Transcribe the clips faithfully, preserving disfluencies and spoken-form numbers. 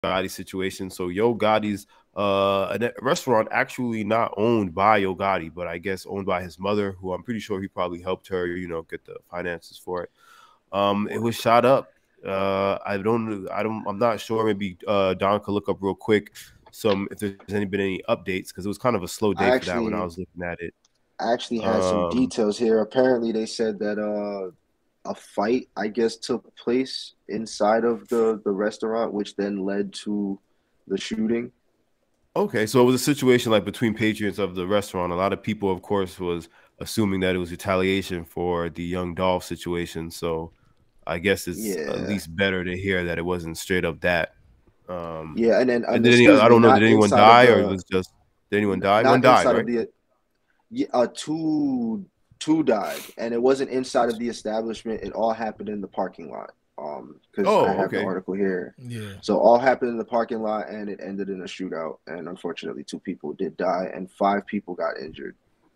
Gotti situation. So Yo Gotti's uh, a restaurant actually not owned by Yo Gotti, but I guess owned by his mother, who I'm pretty sure he probably helped her, you know, get the finances for it. Um, it was shot up. Uh, I don't, I don't, I'm not sure. Maybe uh, Don could look up real quick some if there's any been any updates because it was kind of a slow I day for that when I actually was looking at it. I actually had some Um, details here. Apparently, they said that uh a fight, I guess, took place inside of the the restaurant, which then led to the shooting. okay, so it was a situation like between patrons of the restaurant. A lot of people, of course, was assuming that it was retaliation for the Young Dolph situation. So I guess it's at Yeah, least better to hear that it wasn't straight up that. Um, yeah, and then and um, did any? excuse I me, don't know. Did not anyone inside of die, or it the, was just did anyone n- die? One not died, inside of right? the. Yeah, uh, two two died, and it wasn't inside of the establishment. It all happened in the parking lot. Um, because I Oh, have the okay. article here. Yeah. So all happened in the parking lot, and it ended in a shootout. And unfortunately, two people did die, and five people got injured.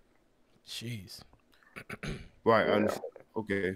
Jeez. Right. I Yeah. understand. Okay.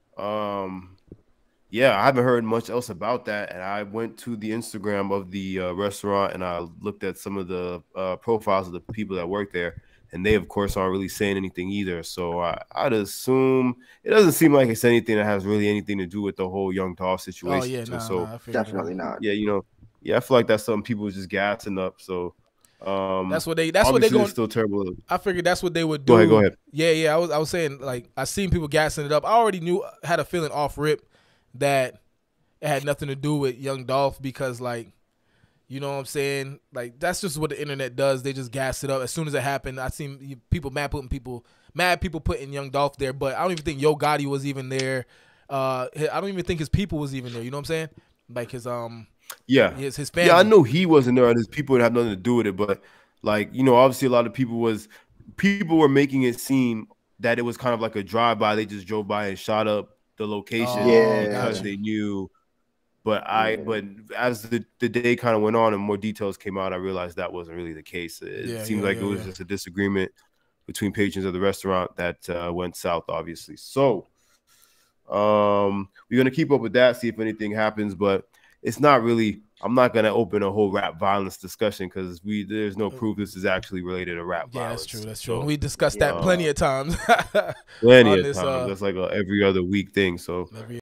Um, yeah, I haven't heard much else about that. And I went to the Instagram of the uh, restaurant and I looked at some of the uh, profiles of the people that work there. And they, of course, aren't really saying anything either. So I, I'd assume it doesn't seem like it's anything that has really anything to do with the whole Young Dolph Oh situation. yeah, nah, So, nah. I figured that. Definitely not. yeah, you know, yeah, I feel like that's something people just gassing up. So, um, That's what they. That's what they obviously, it's going. still terrible. I figured that's what they would Go ahead, go do. ahead. Yeah, yeah. I was. I was saying like I seen people gassing it up. I already knew, had a feeling off rip that it had nothing to do with Young Dolph because like, you know what I'm saying? Like that's just what the internet does. They just gas it up as soon as it happened. I seen people mad putting people mad people putting Young Dolph there, but I don't even think Yo Gotti was even there. Uh, I don't even think his people was even there. You know what I'm saying? Like his um. Yeah. His his Yeah, I family. know he wasn't there and his people would have nothing to do with it, but like, you know, obviously a lot of people was people were making it seem that it was kind of like a drive-by. They just drove by and shot up the location Oh, Yeah. because gotcha. they knew. But I Yeah. but as the, the day kind of went on and more details came out, I realized that wasn't really the case. It Yeah, seemed yeah, like it yeah, was yeah. just a disagreement between patrons of the restaurant that uh, went south, obviously. So um, we're gonna keep up with that, see if anything happens, but it's not really. I'm not gonna open a whole rap violence discussion because we there's no proof this is actually related to rap Yeah, that's true. violence. That's true. And So we discussed that Yeah. plenty um, of times plenty on of this. times Uh, that's like a every other week thing. So every